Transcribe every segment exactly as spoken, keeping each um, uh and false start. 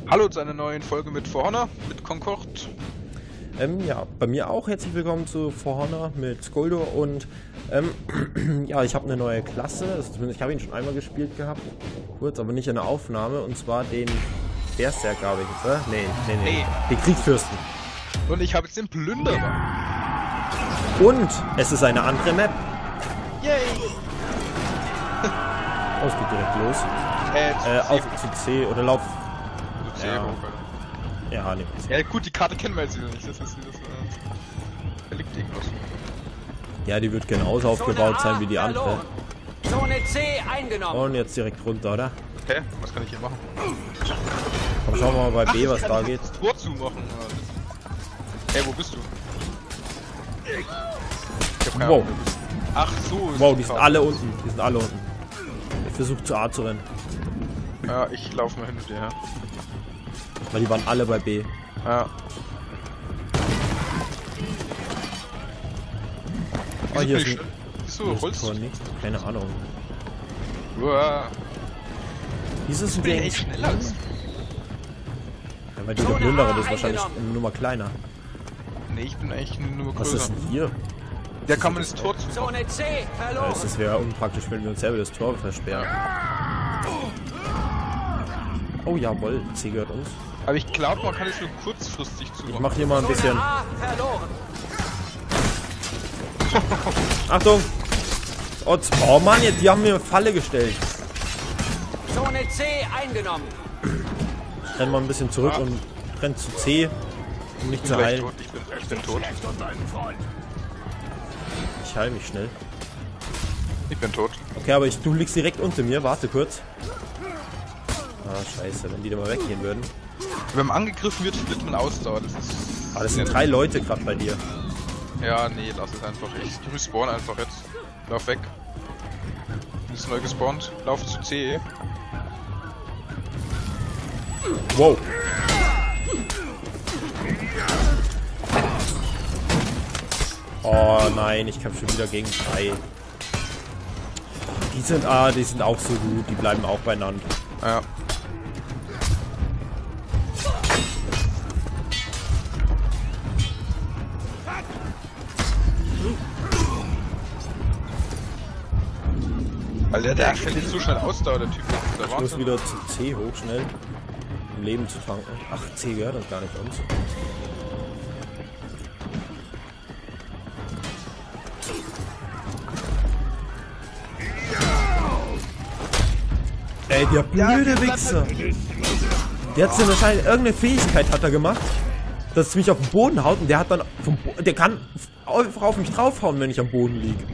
Hallo zu einer neuen Folge mit For Honor, mit Concord. Ähm, ja, bei mir auch herzlich willkommen zu For Honor mit Skoldo und ähm, ja, ich habe eine neue Klasse, also zumindest ich habe ihn schon einmal gespielt gehabt, kurz, aber nicht in der Aufnahme, und zwar den Berserker habe ich jetzt, oder? Nee, nee, nee, nee, den Kriegsfürsten. Und ich habe jetzt den Plünderer. Und es ist eine andere Map. Yay! Oh, es geht direkt los. Äh, Äh, auf zu C oder lauf. zu Ja. C. Ja, nee. Ja gut, die Karte kennen wir jetzt wieder nicht, das ist das, äh, da liegt irgendwas. Ja, die wird genauso aufgebaut sein wie die andere. Zone C eingenommen. Und jetzt direkt runter, oder? Hä? Was kann ich hier machen? Komm, schauen wir mal bei B, Ach, was ich da kann geht. das Tor zumachen. Hey, wo bist du? Ich hab keine Wow. Ahnung, wo du bist. Ach so. ist Wow, die sind Karte. alle unten. Die sind alle unten. Ich versuche zu A zu rennen. Ja, ich laufe mal hin mit dir her. Weil die waren alle bei B. Ja. Oh, hier ist bin ich ein... schnell? Wieso Hier ist ein Holz? Tor, nichts. Keine Ahnung. Uah. Wieso sind Bin die ich eigentlich echt schneller als du? Ja, weil die der Plünderer ist wahrscheinlich eine Nummer kleiner. Nee, ich bin eigentlich nur Was größer. ist denn hier? Da kann man das Tor zumachen. Zone C Ja, verloren. es wäre unpraktisch, wenn wir uns selber das Tor versperren. Oh jawohl, C gehört uns. Aber ich glaube, man kann es nur kurzfristig Ich zumachen. mach hier mal ein bisschen... Zone A verloren. Achtung! Oh, oh Mann, jetzt, die haben mir eine Falle gestellt. Zone C eingenommen. Ich renn mal ein bisschen zurück Ah. und renn zu C, um mich Ich zu bin gleich heilen. tot. Ich bin, ich bin tot. Ich heile mich schnell. Ich bin tot. Okay, aber ich, du liegst direkt unter mir. Warte kurz. Ah, scheiße, wenn die da mal weggehen würden. Wenn man angegriffen wird, verliert man Ausdauer. Das ist. Ah, das sind drei Leute gerade bei dir. Ja, nee, lass es einfach. Ich respawn einfach jetzt. Lauf weg. Du bist neu gespawnt. Lauf zu C. Wow. Oh nein, ich kämpfe schon wieder gegen drei. Die sind, ah, die sind auch so gut. Die bleiben auch beieinander. Ja. Alter, der verliert so schnell Ausdauer, der Typ. Der Ich muss wieder zu C hoch, schnell. Um Leben zu tanken. Ach, C gehört das gar nicht uns. Ey, der blöde Wichser. Der hat so wahrscheinlich irgendeine Fähigkeit hat er gemacht, dass es mich auf den Boden haut, und der hat dann vom Bo der kann einfach auf mich draufhauen, wenn ich am Boden liege.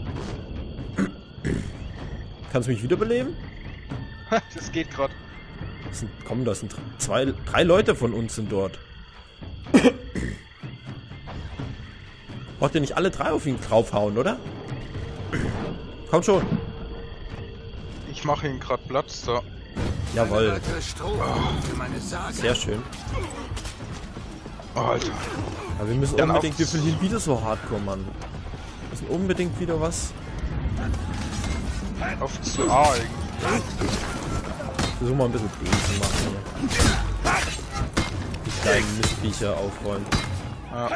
Kannst du mich wiederbeleben? Das geht gerade. Das sind, komm, das sind zwei, drei Leute von uns sind dort. Braucht ihr nicht alle drei auf ihn draufhauen, oder? Komm schon. Ich mache ihn gerade Platz. So. Jawohl. Sehr schön. Oh, Alter. Aber wir müssen Dann unbedingt, auf- wir verlieren wieder so hardcore, Mann. Wir müssen unbedingt wieder was. Auf zu A irgendwie. Versuchen mal ein bisschen B zu machen. Hier. Die kleinen Mistviecher aufräumen. Ja.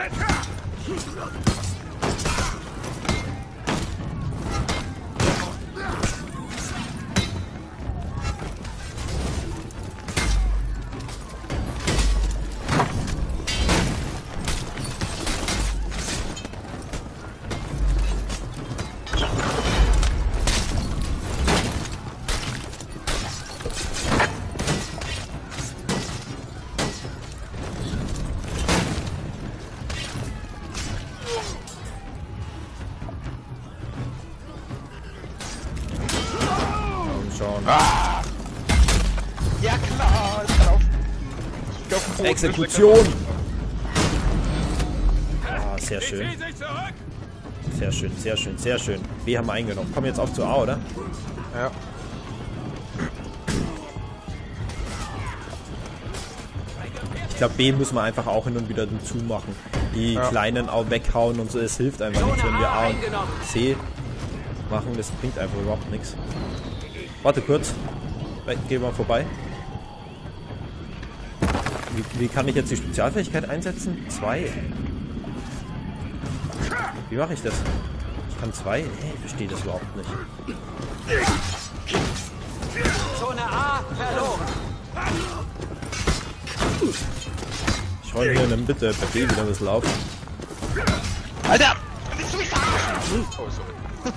Und schauen. Ah! Ja klar, ich kann auf, ich geh auf den Boden. Exekution! Ah, sehr schön. Sehr schön, sehr schön, sehr schön. B haben wir eingenommen. Komm jetzt auf zu A, oder? Ja. Ich glaube, B müssen wir einfach auch hin und wieder zumachen. Die Ja. Kleinen auch weghauen und so. Es hilft einfach nicht, wenn wir A und C machen. Das bringt einfach überhaupt nichts. Warte kurz. Geh mal vorbei. Wie, wie kann ich jetzt die Spezialfähigkeit einsetzen? Zwei. Wie mache ich das? Ich kann zwei? Hey, ich verstehe das überhaupt nicht. Zone A verloren. Ich räume hier dann bitte bei B wieder ein bisschen auf. Alter! Willst du mich verarschen? Oh, sorry.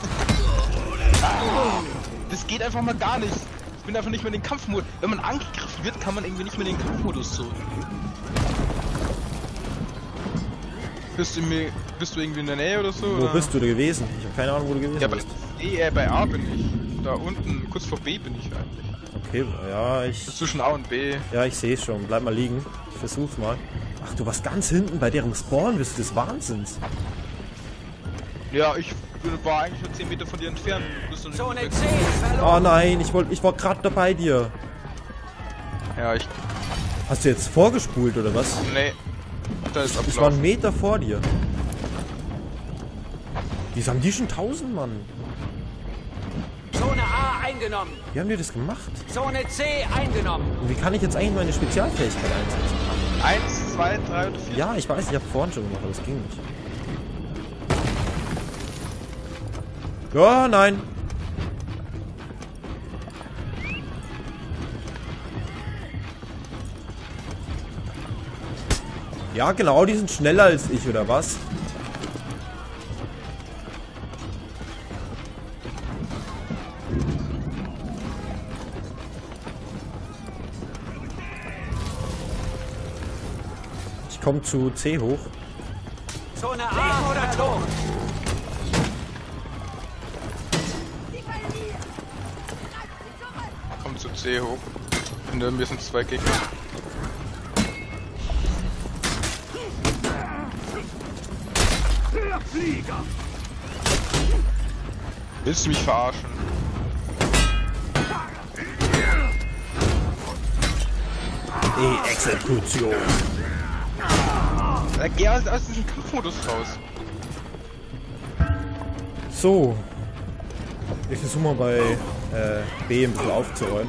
Das geht einfach mal gar nicht. Ich bin einfach nicht mehr in den Kampfmodus. Wenn man angegriffen wird, kann man irgendwie nicht mehr in den Kampfmodus zurück. Bist du, mir, bist du irgendwie in der Nähe oder so? Wo oder? bist du da gewesen? Ich habe keine Ahnung, wo du gewesen Ja, bei, bist. nee, äh, bei A bin ich. Da unten, kurz vor B bin ich eigentlich. Okay, ja, ich... Zwischen A und B. Ja, ich sehe schon. Bleib mal liegen. Ich versuch's mal. Ach, du warst ganz hinten bei deren Spawn. Bist du des Wahnsinns? Ja, ich war eigentlich nur zehn Meter von dir entfernt. Bist du nicht Zone weg? C Oh verloren. nein, ich wollte, ich war gerade da bei dir. Ja, ich... Hast du jetzt vorgespult oder was? Nee. Da ist Ich war einen abgelaufen. Meter vor dir. Wieso haben die schon tausend Mann? Zone A eingenommen. Wie haben die das gemacht? Zone C eingenommen. Und wie kann ich jetzt eigentlich meine Spezialfähigkeit einsetzen? Eins, zwei, drei oder vier. Ja, ich weiß, ich habe vorhin schon gemacht, aber es ging nicht. Ja, nein. Ja, genau, die sind schneller als ich, oder was? Ich komme zu C hoch. Zone A verloren. Komm zu C hoch. Hinter mir sind zwei Gegner. Willst du mich verarschen? Die Exekution. Ja, geh aus, aus diesem Kampfmodus raus. So. Ich versuche mal bei äh, B ein bisschen aufzuräumen.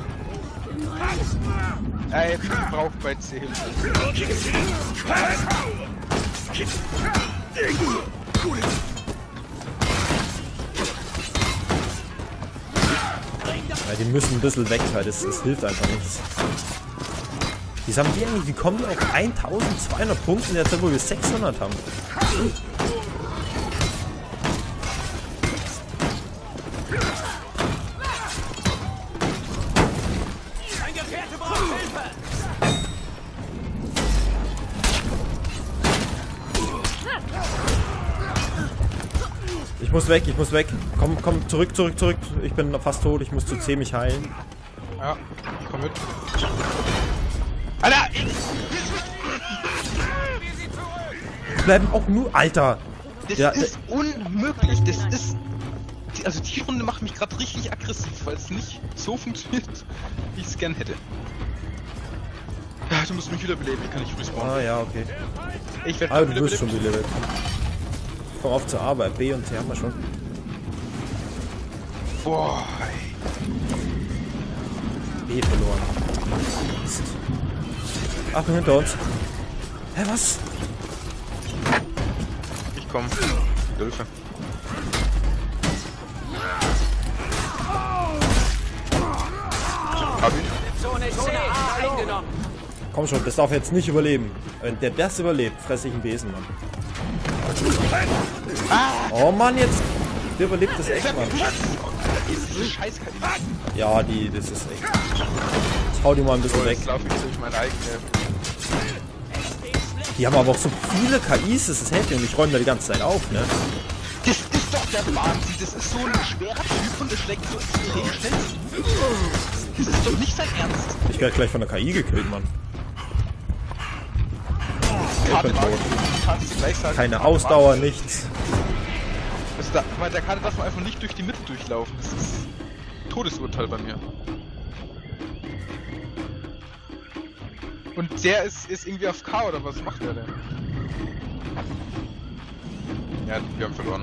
Ey, ich brauch bei C Hilfe. Ja, die müssen ein bisschen weg, weil das, das hilft einfach nichts. Wie haben die eigentlich, wie kommen die auf eintausendzweihundert Punkte in der Zeit, wo wir sechshundert haben? Ein Gefährte braucht Hilfe. Ich muss weg, ich muss weg. Komm, komm, zurück, zurück, zurück. Ich bin fast tot, ich muss zu C mich heilen. Ja, ich komm mit. Alter! Ich, Die bleiben auch nur... Alter! das Ja, ist unmöglich. Das ist... die- Also die Runde macht mich gerade richtig aggressiv, weil es nicht so funktioniert, wie ich es gern hätte. Ja, du musst mich wieder beleben, ich kann nicht respawnen. Ah ja, okay. Ich werde Ah, du wirst schon wieder weg. Komm auf zur Arbeit. B und C haben wir schon. Boah, B verloren. Mist. Achtung, hinter uns. Hä, was? ich komm. Hilfe. Hab ich? Zone C eingenommen. Komm schon, das darf jetzt nicht überleben. Wenn der das überlebt, fresse ich einen Besen, Mann. Oh Mann, jetzt... Der überlebt das echt, Mann. Diese scheiß K I. Ja, die, das ist echt... Ich hau die mal ein bisschen weg. Jetzt laufe ich durch meine eigene. Die haben aber auch so viele K Is, das ist heftig und ich räume da die ganze Zeit auf, ne? Das ist doch der Wahnsinn. Das ist so ein schwerer Typ und der schlägt so extrem schnell. Das ist doch nicht sein Ernst. Ich werde gleich von der K I gekillt, Mann. Karte bin mag tot. ich, kannst du gleich sagen. Keine Karte Ausdauer, mag ich. nichts. Das da, bei der Karte darf man einfach nicht durch die Mitte durchlaufen. Das ist Todesurteil bei mir. Und der ist, ist irgendwie auf K oder was macht der denn? Ja, wir haben verloren.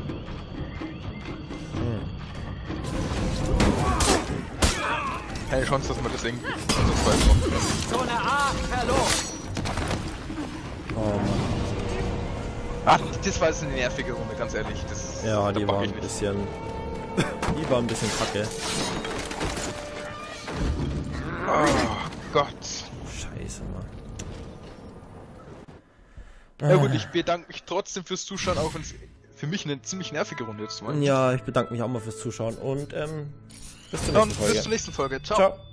Keine Chance, dass man das irgendwie ansatzweise machen kann. Zone A verloren. Oh Mann. Ah, das war jetzt eine nervige Runde, ganz ehrlich. Das, Ja, da die bock war ich ein nicht. bisschen... die war ein bisschen kacke. Oh Gott. Scheiße, Mann. Ja gut, ich bedanke mich trotzdem fürs Zuschauen, auch wenn es für mich eine ziemlich nervige Runde jetzt war. Ja, ich bedanke mich auch mal fürs Zuschauen und ähm, bis zur Dann nächsten Folge. bis zur nächsten Folge. Ciao. Ciao.